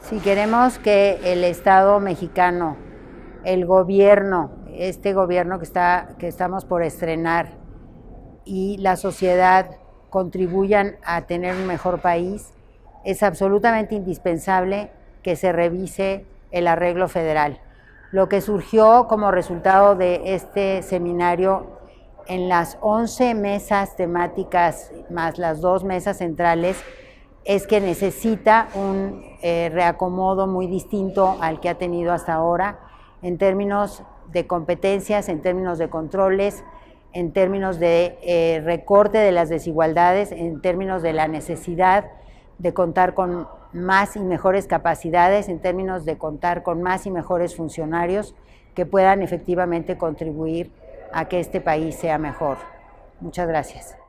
Si queremos que el Estado mexicano, el gobierno, este gobierno que estamos por estrenar, y la sociedad contribuyan a tener un mejor país, es absolutamente indispensable que se revise el arreglo federal. Lo que surgió como resultado de este seminario en las 11 mesas temáticas más las 2 mesas centrales es que necesita un reacomodo muy distinto al que ha tenido hasta ahora en términos de competencias, en términos de controles, en términos de recorte de las desigualdades, en términos de la necesidad de contar con más y mejores capacidades, en términos de contar con más y mejores funcionarios que puedan efectivamente contribuir a que este país sea mejor. Muchas gracias.